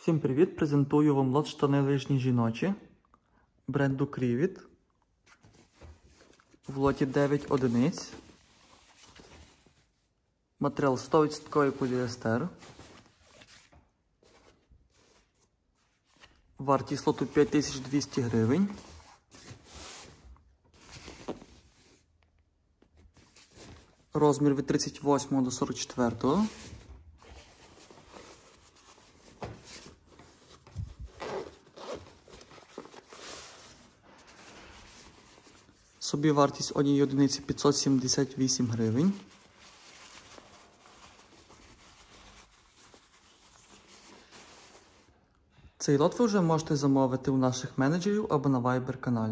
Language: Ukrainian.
Всім привіт! Презентую вам лот штани лижні жіночі бренду Крівіт. В лоті 9 одиниць. Матеріал 100% поліестер. Вартість лоту 5200 гривень. Розмір від 38 до 44. Собівартість однієї одиниці 578 гривень. Цей лот ви вже можете замовити у наших менеджерів або на Viber каналі.